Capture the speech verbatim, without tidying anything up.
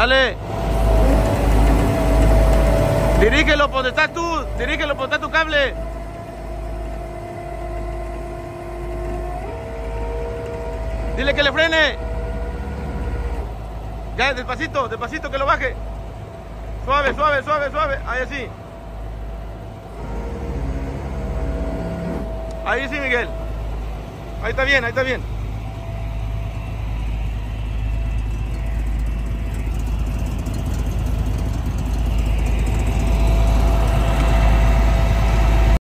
Dale. Dirígelo, ¿por dónde estás tú? Dirígelo, ¿por dónde está tu cable? Dile que le frene. Ya, despacito, despacito, que lo baje. Suave, suave, suave, suave. Ahí sí. Ahí sí, Miguel. Ahí está bien, ahí está bien.